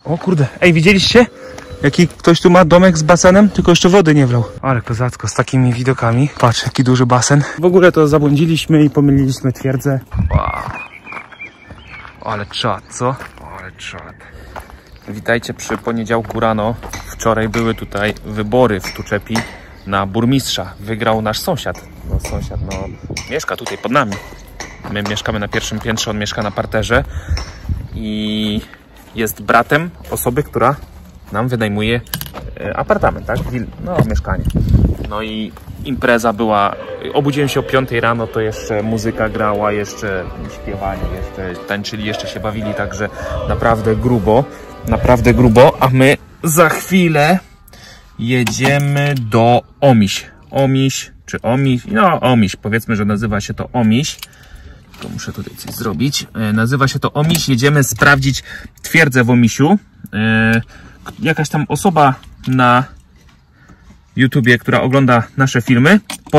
O kurde, ej, widzieliście? Jaki ktoś tu ma domek z basenem, tylko jeszcze wody nie wlał. Ale kozacko, z takimi widokami. Patrz, jaki duży basen. W ogóle to zabłądziliśmy i pomyliliśmy twierdzę. Wow. Ale czad, co? Ale czad. Witajcie przy poniedziałku rano. Wczoraj były tutaj wybory w Tuczepi na burmistrza. Wygrał nasz sąsiad. No sąsiad, mieszka tutaj pod nami. My mieszkamy na pierwszym piętrze, on mieszka na parterze. I jest bratem osoby, która nam wynajmuje apartament, tak? Mieszkanie. No i impreza była, obudziłem się o 5 rano, to jeszcze muzyka grała, jeszcze śpiewali, jeszcze tańczyli, jeszcze się bawili, także naprawdę grubo, a my za chwilę jedziemy do Omiś. Omiś, powiedzmy, że nazywa się to Omiś. To muszę tutaj coś zrobić. Nazywa się to Omiś, jedziemy sprawdzić twierdzę w Omisiu. Jakaś tam osoba na YouTubie, która ogląda nasze filmy,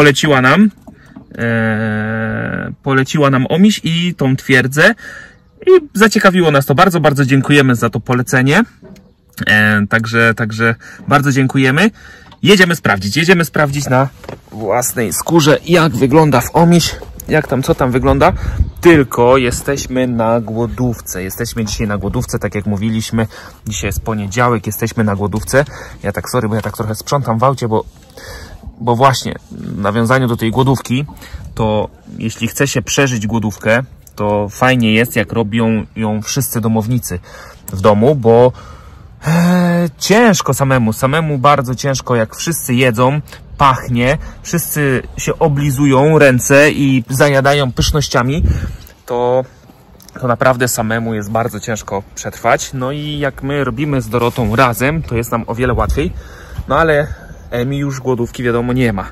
poleciła nam Omiś i tą twierdzę i zaciekawiło nas to bardzo, bardzo dziękujemy za to polecenie. Także bardzo dziękujemy. Jedziemy sprawdzić na własnej skórze, jak wygląda w Omiś, co tam wygląda. Tylko jesteśmy na głodówce. Jesteśmy dzisiaj na głodówce, tak jak mówiliśmy. Dzisiaj jest poniedziałek, jesteśmy na głodówce. Ja tak trochę sprzątam w aucie, bo właśnie w nawiązaniu do tej głodówki, to jeśli chce się przeżyć głodówkę, to fajnie jest, jak robią ją wszyscy domownicy w domu, bo ciężko samemu bardzo ciężko, jak wszyscy jedzą, pachnie, wszyscy się oblizują ręce i zajadają pysznościami, to naprawdę samemu jest bardzo ciężko przetrwać. No i jak my robimy z Dorotą razem, to jest nam o wiele łatwiej. No ale Emi już głodówki wiadomo nie ma.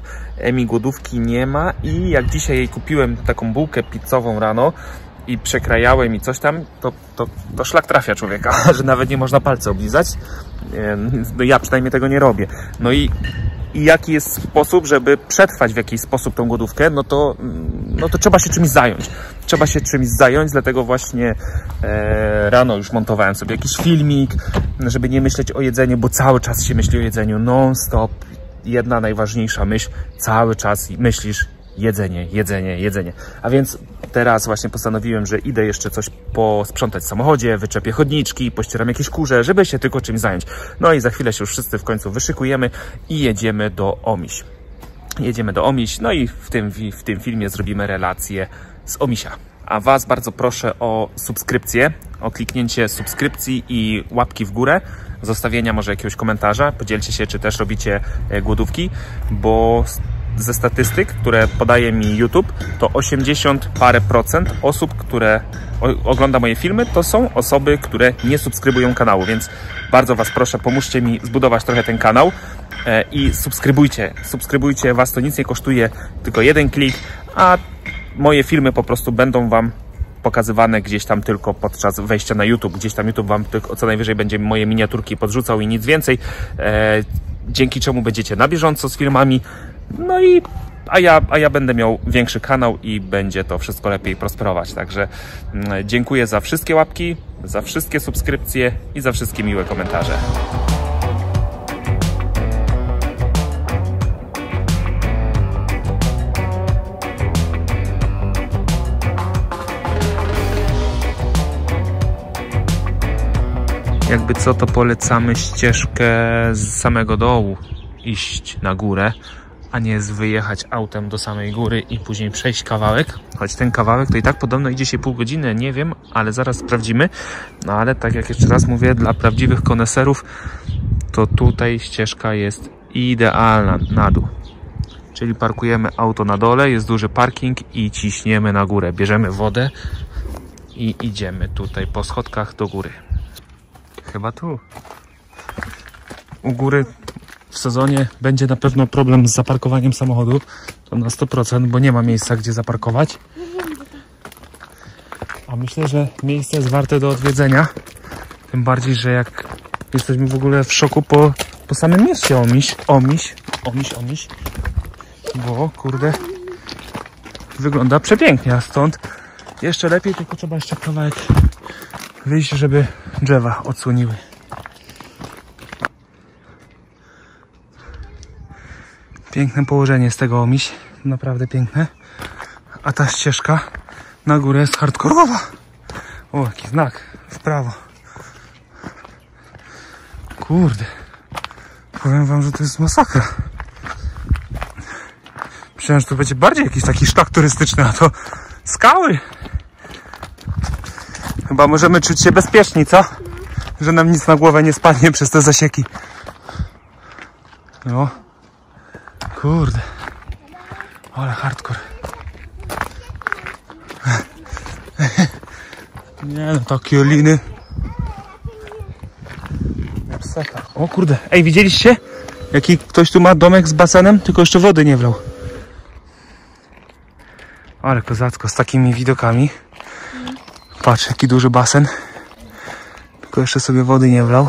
I jak dzisiaj jej kupiłem taką bułkę pizzową rano i przekrajałem i coś tam, to szlak trafia człowieka, że nawet nie można palce oblizać. No ja przynajmniej tego nie robię. No i jaki jest sposób, żeby przetrwać w jakiś sposób tą głodówkę, no to trzeba się czymś zająć. Dlatego właśnie rano już montowałem sobie jakiś filmik, żeby nie myśleć o jedzeniu, bo cały czas się myśli o jedzeniu, non stop. Jedna najważniejsza myśl, cały czas myślisz jedzenie. A więc teraz właśnie postanowiłem, że idę jeszcze coś posprzątać w samochodzie, wyczepię chodniczki, pościeram jakieś kurze, żeby się tylko czymś zająć. No i za chwilę się już wszyscy w końcu wyszykujemy i jedziemy do Omiś. No i w tym filmie zrobimy relację z Omisia. A Was bardzo proszę o subskrypcję, o kliknięcie subskrypcji i łapki w górę, zostawienia może jakiegoś komentarza, podzielcie się, czy też robicie głodówki, bo ze statystyk, które podaje mi YouTube, to 80 parę procent osób, które ogląda moje filmy, to są osoby, które nie subskrybują kanału, więc bardzo Was proszę, pomóżcie mi zbudować trochę ten kanał i subskrybujcie, Was to nic nie kosztuje, tylko jeden klik, a moje filmy po prostu będą Wam pokazywane gdzieś tam tylko podczas wejścia na YouTube. Gdzieś tam YouTube Wam tylko co najwyżej będzie moje miniaturki podrzucał i nic więcej. Dzięki czemu będziecie na bieżąco z filmami. No i a ja będę miał większy kanał i będzie to wszystko lepiej prosperować. Także dziękuję za wszystkie łapki, za wszystkie subskrypcje i za wszystkie miłe komentarze. Jakby co, to polecamy ścieżkę z samego dołu iść na górę, a nie wyjechać autem do samej góry i później przejść kawałek. Choć ten kawałek to i tak podobno idzie się pół godziny, nie wiem, ale zaraz sprawdzimy. No ale tak jak jeszcze raz mówię, dla prawdziwych koneserów, to tutaj ścieżka jest idealna na dół. Czyli parkujemy auto na dole, jest duży parking i ciśniemy na górę. Bierzemy wodę i idziemy tutaj po schodkach do góry. Chyba tu. U góry w sezonie będzie na pewno problem z zaparkowaniem samochodu. To na 100%, bo nie ma miejsca, gdzie zaparkować. A myślę, że miejsce jest warte do odwiedzenia. Tym bardziej, że jak jesteśmy w ogóle w szoku po samym mieście Omiś. Bo kurde, wygląda przepięknie, a stąd jeszcze lepiej, tylko trzeba jeszcze kawałek wyjść, żeby drzewa odsłoniły. Piękne położenie z tego Omiś. Naprawdę piękne. A ta ścieżka na górę jest hardkorowa. O, jaki znak w prawo. Kurde. Powiem wam, że to jest masakra. Myślałem, że to będzie bardziej jakiś taki szlak turystyczny, a to skały. Chyba możemy czuć się bezpieczni, co? Że nam nic na głowę nie spadnie przez te zasieki. No. Kurde. Ale hardcore. Nie no, takie liny. O kurde. Ej, widzieliście? Jaki ktoś tu ma domek z basenem, tylko jeszcze wody nie wlał. Ale kozacko, z takimi widokami. Patrz, jaki duży basen. Tylko jeszcze sobie wody nie wlał.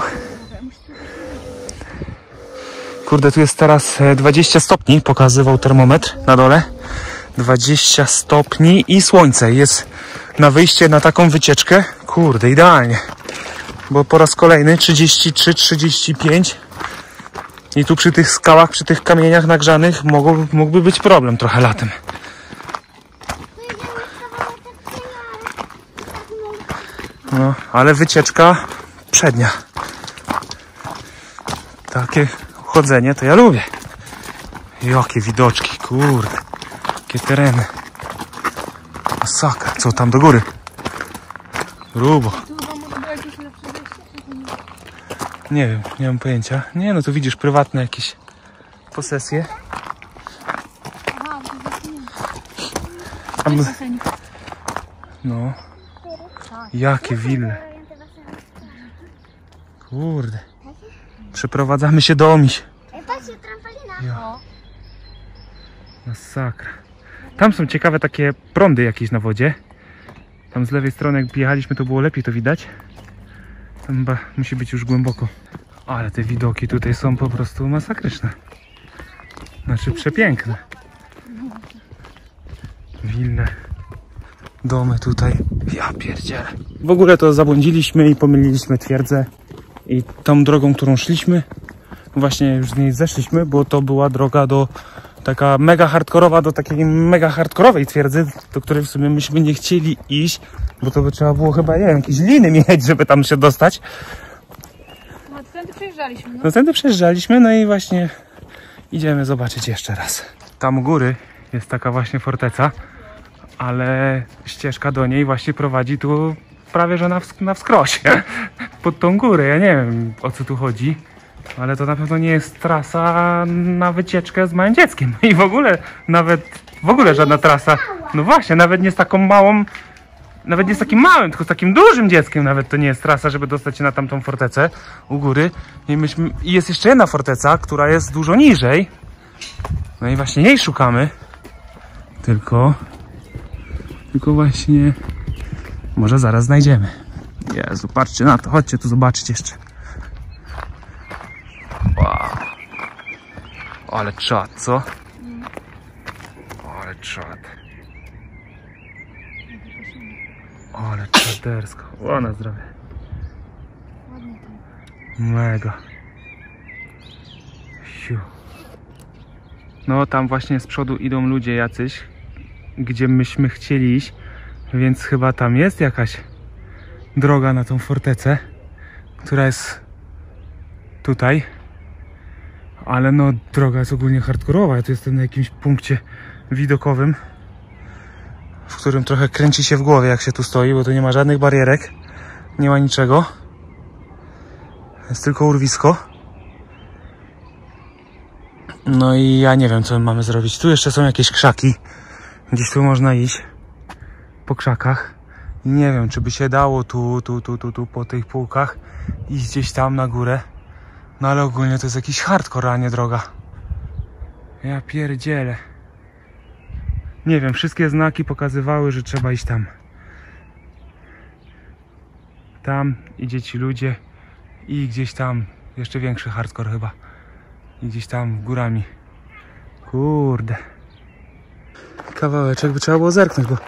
Kurde, tu jest teraz 20 stopni, pokazywał termometr na dole. 20 stopni i słońce. Jest na wyjście na taką wycieczkę. Kurde, idealnie. Bo po raz kolejny 33, 35. I tu przy tych skałach, przy tych kamieniach nagrzanych mógłby być problem trochę latem. No, ale wycieczka przednia. Takie chodzenie to ja lubię. Jakie widoczki, kurde. Jakie tereny. Masakra. Co tam do góry? Grubo. Nie wiem, nie mam pojęcia. Nie, no to widzisz, prywatne jakieś posesje. Tam... No. Jakie wille. Kurde. Przeprowadzamy się do Omiś. Ja. Masakra. Tam są ciekawe takie prądy jakieś na wodzie. Tam z lewej strony jak jechaliśmy, to było lepiej to widać. Tam chyba musi być już głęboko. Ale te widoki tutaj są po prostu masakryczne. Znaczy przepiękne. Wilne domy tutaj. Ja pierdzielę. W ogóle to zabłądziliśmy i pomyliliśmy twierdzę. I tą drogą, którą szliśmy, właśnie już z niej zeszliśmy, bo to była droga do taka mega hardkorowa, do takiej mega hardkorowej twierdzy, do której w sumie myśmy nie chcieli iść, bo to by trzeba było chyba, nie wiem, jakieś liny mieć, żeby tam się dostać. No tędy przejeżdżaliśmy. No tędy przejeżdżaliśmy, no i właśnie idziemy zobaczyć jeszcze raz. Tam u góry jest taka właśnie forteca, ale ścieżka do niej właśnie prowadzi tu prawie że na wskroś. Pod tą górę, ja nie wiem o co tu chodzi. Ale to na pewno nie jest trasa na wycieczkę z małym dzieckiem. I w ogóle żadna trasa. No właśnie, nawet nie z taką małą, nawet nie z takim małym, tylko z takim dużym dzieckiem nawet to nie jest trasa, żeby dostać się na tamtą fortecę u góry. I jest jeszcze jedna forteca, która jest dużo niżej. No i właśnie jej szukamy. Tylko właśnie może zaraz znajdziemy. Jezu, patrzcie na to, chodźcie tu zobaczyć jeszcze. Wow. Ale czad, co? Ale czad. Ale czadersko. O, na zdrowie. Mega. Siu. No tam właśnie z przodu idą ludzie jacyś, gdzie myśmy chcieli iść, więc chyba tam jest jakaś droga na tą fortecę, która jest tutaj. Ale no droga jest ogólnie hardkorowa. Ja tu jestem na jakimś punkcie widokowym, w którym trochę kręci się w głowie jak się tu stoi, bo tu nie ma żadnych barierek, nie ma niczego. Jest tylko urwisko. No i ja nie wiem co my mamy zrobić. Tu jeszcze są jakieś krzaki. Gdzieś tu można iść po krzakach. I nie wiem czy by się dało tu po tych półkach iść gdzieś tam na górę. No ale ogólnie to jest jakiś hardcore, a nie droga. Ja pierdzielę. Nie wiem, wszystkie znaki pokazywały, że trzeba iść tam. Tam idzie ci ludzie i gdzieś tam jeszcze większy hardcore chyba. I gdzieś tam górami. Kurde. Kawałeczek by trzeba było zerknąć, bo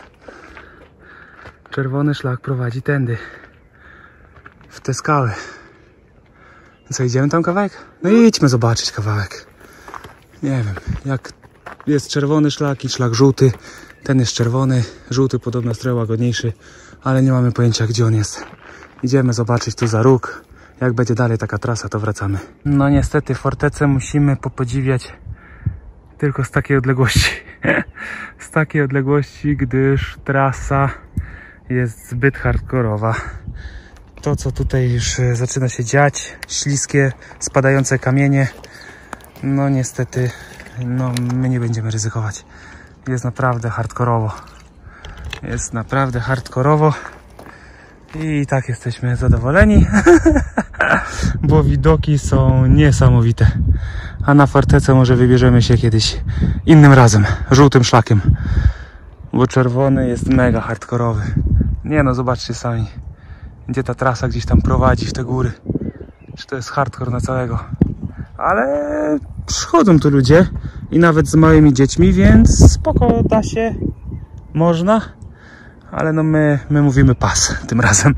czerwony szlak prowadzi tędy. W te skały. Co, idziemy tam kawałek? No i idźmy zobaczyć kawałek. Nie wiem, jak jest czerwony szlak i szlak żółty. Ten jest czerwony, żółty podobno jest trochę łagodniejszy, ale nie mamy pojęcia, gdzie on jest. Idziemy zobaczyć tu za róg. Jak będzie dalej taka trasa, to wracamy. No niestety fortecę musimy popodziwiać tylko z takiej odległości. Z takiej odległości, gdyż trasa jest zbyt hardkorowa. To, co tutaj już zaczyna się dziać, śliskie, spadające kamienie, no niestety, no my nie będziemy ryzykować. Jest naprawdę hardkorowo. Jest naprawdę hardkorowo. I tak jesteśmy zadowoleni, bo widoki są niesamowite. A na fortecę może wybierzemy się kiedyś innym razem, żółtym szlakiem, bo czerwony jest mega hardkorowy. Nie no, zobaczcie sami, gdzie ta trasa gdzieś tam prowadzi w te góry. Czy to jest hardcore na całego. Ale przychodzą tu ludzie i nawet z małymi dziećmi, więc spoko, da się, można. Ale no my mówimy pas tym razem.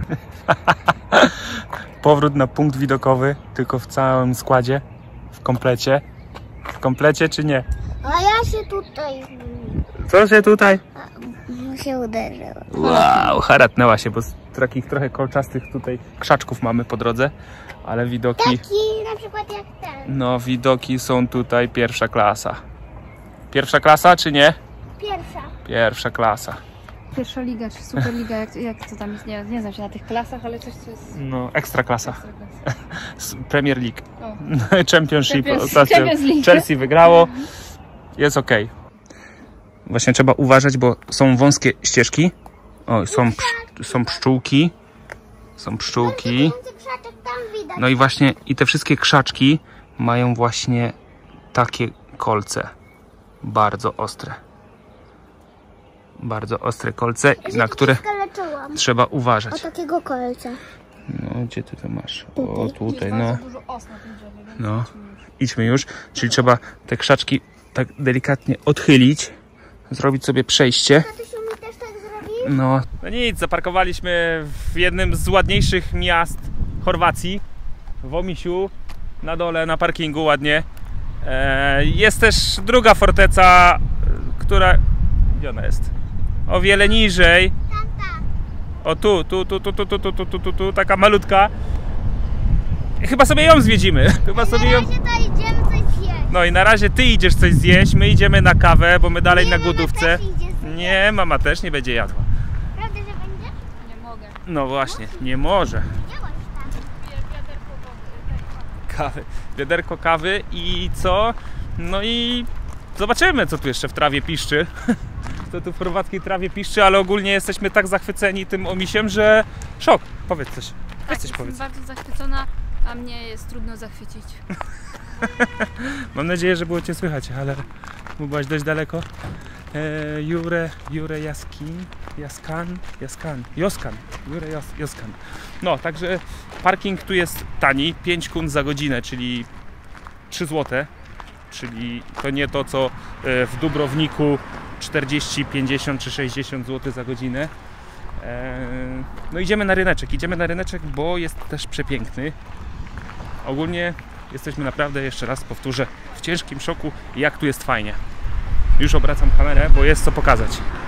Powrót na punkt widokowy, tylko w całym składzie, w komplecie. W komplecie czy nie? A ja się tutaj... Co się tutaj? się uderzyło. Wow, haratnęła się, bo z takich trochę kolczastych tutaj krzaczków mamy po drodze, ale widoki... Taki na przykład jak ten. No, widoki są tutaj pierwsza klasa. Pierwsza klasa czy nie? Pierwsza. Pierwsza klasa. Pierwsza liga, czy superliga, jak to tam jest, nie znam się na tych klasach, ale coś co jest... No, ekstra klasa. Ekstra klasa. Premier League. O. Championship. Champions League. Chelsea wygrało. Jest ok. Właśnie trzeba uważać, bo są wąskie ścieżki. O, są pszczółki. Są pszczółki. No i właśnie i te wszystkie krzaczki mają właśnie takie kolce. Bardzo ostre. Bardzo ostre kolce, na które trzeba uważać. O takiego kolca. No, gdzie ty to masz? O, tutaj, no. Dużo os na tym drzewie, więc No, idźmy już. Czyli trzeba te krzaczki tak delikatnie odchylić, zrobić sobie przejście. Tatusiu mi też tak zrobi? No nic, zaparkowaliśmy w jednym z ładniejszych miast Chorwacji, w Omisiu, na dole, na parkingu ładnie. Jest też druga forteca, która... Gdzie ona jest? O wiele niżej. O tu, taka malutka. Chyba sobie ją zwiedzimy. Chyba sobie ją... Na razie to idziemy coś zjeść. No i na razie ty idziesz coś zjeść, my idziemy na kawę, bo my dalej Nie, na mama głodówce. też idzie zjeść. Nie, mama też nie będzie jadła. Prawda, że będzie? nie mogę. No właśnie, nie może. Działaś tam. Kawy, wiaderko kawy i co? No i zobaczymy, co tu jeszcze w trawie piszczy. Co tu w chorwackiej trawie piszczy, ale ogólnie jesteśmy tak zachwyceni tym Omisiem, że szok. Powiedz coś. Tak, coś jestem powiedz. bardzo zachwycona, a mnie jest trudno zachwycić. Mam nadzieję, że było cię słychać, ale byłaś dość daleko. Jure Joskan. No, także parking tu jest tani, 5 kun za godzinę, czyli 3 zł. Czyli to nie to, co w Dubrowniku 40, 50 czy 60 zł za godzinę. No idziemy na ryneczek, bo jest też przepiękny. Ogólnie jesteśmy naprawdę, jeszcze raz powtórzę, w ciężkim szoku, jak tu jest fajnie. Już obracam kamerę, bo jest co pokazać.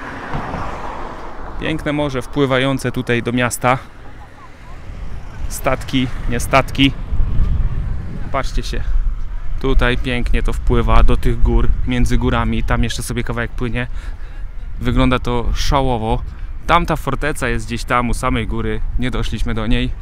Piękne morze wpływające tutaj do miasta. Statki, nie statki. Patrzcie się. Tutaj pięknie to wpływa do tych gór, między górami. Tam jeszcze sobie kawałek płynie. Wygląda to szałowo. Tamta forteca jest gdzieś tam u samej góry. Nie doszliśmy do niej.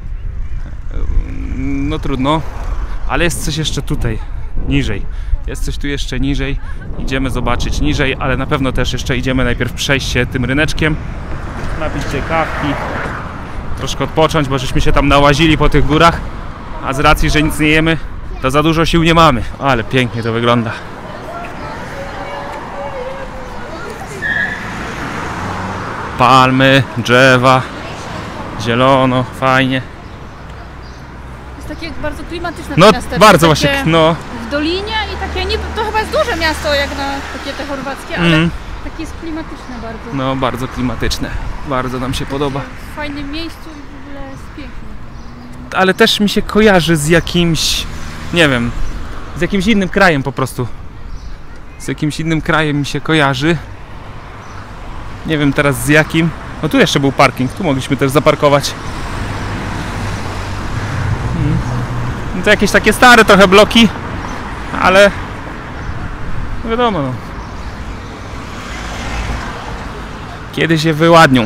No trudno. Ale jest coś jeszcze tutaj, niżej. Jest coś tu jeszcze niżej. Idziemy zobaczyć niżej, ale na pewno też jeszcze idziemy najpierw przejść się tym ryneczkiem. Napić się kawki. Troszkę odpocząć, bo żeśmy się tam nałazili po tych górach. A z racji, że nic nie jemy, to za dużo sił nie mamy. Ale pięknie to wygląda. Palmy, drzewa, zielono, fajnie. Jest takie bardzo klimatyczne No to miasteczko. bardzo Takie właśnie, no. w dolinie i takie, nie, to chyba jest duże miasto jak na takie te chorwackie, ale takie jest klimatyczne bardzo. No bardzo klimatyczne. Bardzo nam się podoba. W fajnym miejscu i w ogóle jest pięknie. Ale też mi się kojarzy z jakimś, nie wiem, z jakimś innym krajem po prostu. z jakimś innym krajem mi się kojarzy. Nie wiem teraz z jakim. No tu jeszcze był parking, tu mogliśmy też zaparkować. No to jakieś takie stare trochę bloki, ale no wiadomo, no. Kiedyś je wyładnią.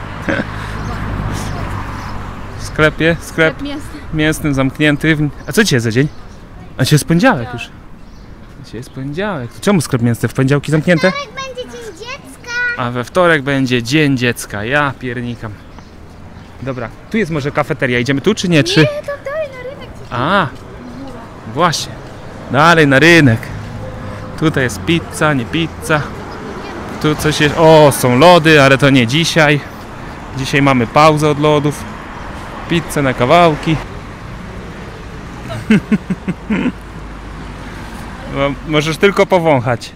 Sklep mięsny zamknięty. A co dzisiaj jest za dzień? A dzisiaj jest poniedziałek już. Dzisiaj jest poniedziałek. To czemu sklep mięsny w poniedziałki zamknięte? Wtorek będzie Dzień Dziecka. A we wtorek będzie Dzień Dziecka. Ja piernikam. Dobra, tu jest może kafeteria. Idziemy tu czy nie? Czy... Nie, to dalej na rynek. A, właśnie. Dalej na rynek. Tutaj jest pizza, nie pizza. Tu coś jest. O, są lody, ale to nie dzisiaj. Dzisiaj mamy pauzę od lodów. Pizzę na kawałki. No, możesz tylko powąchać.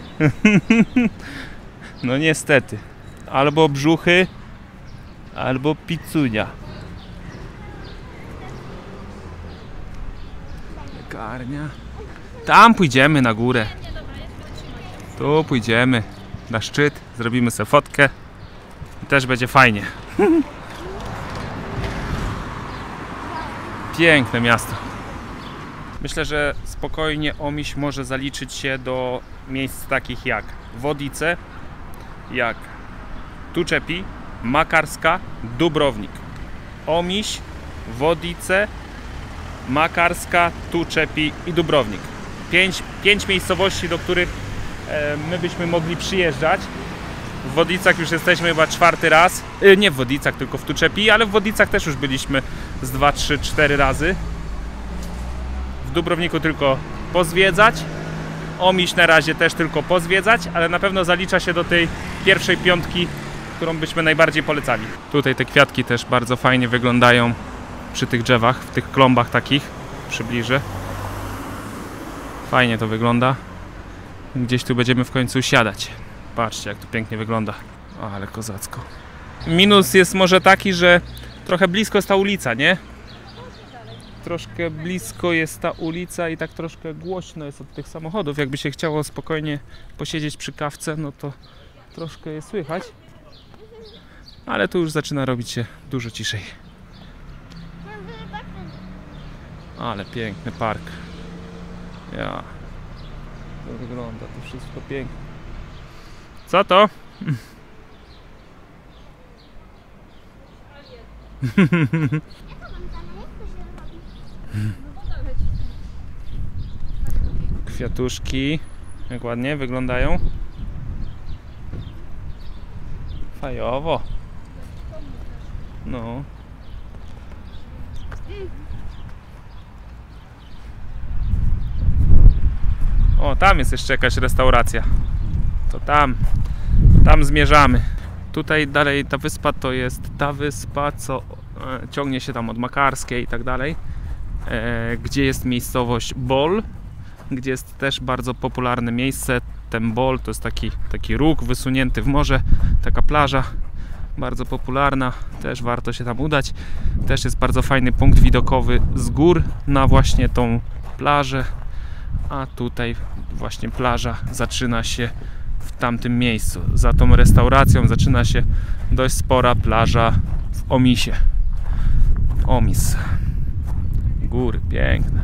No niestety. Albo brzuchy, albo pizzunia. Piekarnia. Tam pójdziemy na górę. Tu pójdziemy na szczyt, zrobimy sobie fotkę i też będzie fajnie. Piękne miasto. Myślę, że spokojnie Omiś może zaliczyć się do miejsc takich jak Wodice, jak Tuczepi, Makarska, Dubrownik. Omiś, Wodice, Makarska, Tuczepi i Dubrownik. Pięć miejscowości, do których my byśmy mogli przyjeżdżać. W Wodicach już jesteśmy chyba 4. raz. Nie w Wodicach, tylko w Tuczepi, ale w Wodicach też już byliśmy z 2, 3, 4 razy. W Dubrowniku tylko pozwiedzać. Omiś na razie też tylko pozwiedzać, ale na pewno zalicza się do tej pierwszej 5, którą byśmy najbardziej polecali. Tutaj te kwiatki też bardzo fajnie wyglądają przy tych drzewach, w tych klombach takich. Przybliżę. Fajnie to wygląda. Gdzieś tu będziemy w końcu siadać. Patrzcie, jak to pięknie wygląda. O, ale kozacko. Minus jest może taki, że trochę blisko jest ta ulica, nie? Troszkę blisko jest ta ulica i tak troszkę głośno jest od tych samochodów. Jakby się chciało spokojnie posiedzieć przy kawce, no to troszkę je słychać. Ale tu już zaczyna robić się dużo ciszej. Ale piękny park. Ja. To wygląda to wszystko pięknie. Co to? Kwiatuszki. Jak ładnie wyglądają. Fajowo. No. O, tam jest jeszcze jakaś restauracja. To tam zmierzamy. Tutaj dalej ta wyspa to jest ta wyspa, co ciągnie się tam od Makarskiej i tak dalej, gdzie jest miejscowość Bol, gdzie jest też bardzo popularne miejsce. Ten Bol to jest taki róg wysunięty w morze, taka plaża bardzo popularna, też warto się tam udać. Też jest bardzo fajny punkt widokowy z gór na właśnie tą plażę, a tutaj właśnie plaża zaczyna się w tamtym miejscu. Za tą restauracją zaczyna się dość spora plaża w Omisie. Omis. Góry, piękne.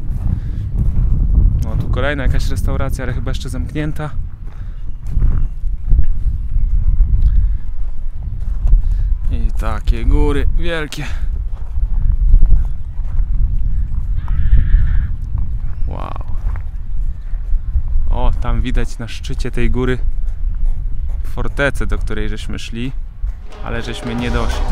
O, tu kolejna jakaś restauracja, ale chyba jeszcze zamknięta. I takie góry wielkie. Wow. O, tam widać na szczycie tej góry fortecę, do której żeśmy szli, ale żeśmy nie doszli.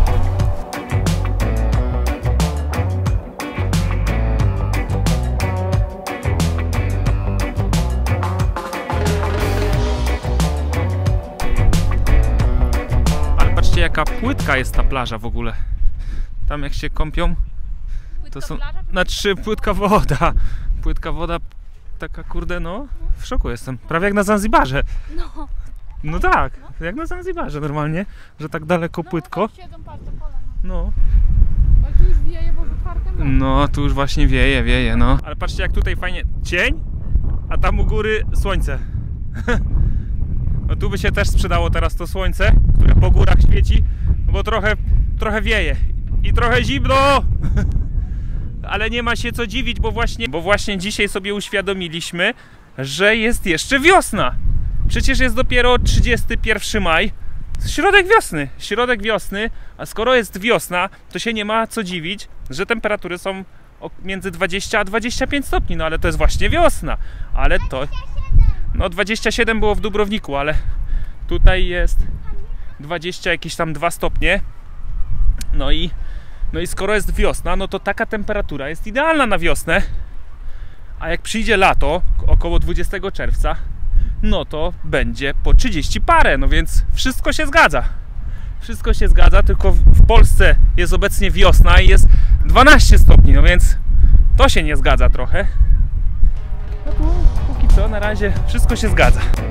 Ale patrzcie, jaka płytka jest ta plaża w ogóle. Tam jak się kąpią, to są... Znaczy płytka woda. Płytka woda taka, kurde, no, w szoku jestem. Prawie jak na Zanzibarze. No. No tak, jak na Zanzibarze normalnie, że tak daleko płytko. No. Ale tu już wieje, bo otwarte morze. No, tu już właśnie wieje, no. Ale patrzcie, jak tutaj fajnie cień, a tam u góry słońce. No tu by się też sprzedało teraz to słońce, które po górach świeci, bo trochę wieje i trochę zimno. Ale nie ma się co dziwić, bo właśnie dzisiaj sobie uświadomiliśmy, że jest jeszcze wiosna. Przecież jest dopiero 31 maj, środek wiosny, a skoro jest wiosna, to się nie ma co dziwić, że temperatury są między 20 a 25 stopni, no ale to jest właśnie wiosna. Ale to... No 27 było w Dubrowniku, ale tutaj jest 20 jakieś tam 2 stopnie. No i skoro jest wiosna, no to taka temperatura jest idealna na wiosnę. A jak przyjdzie lato, około 20 czerwca, no to będzie po 30 parę, no więc wszystko się zgadza. Wszystko się zgadza, tylko w Polsce jest obecnie wiosna i jest 12 stopni, no więc to się nie zgadza trochę. No tu póki co na razie wszystko się zgadza.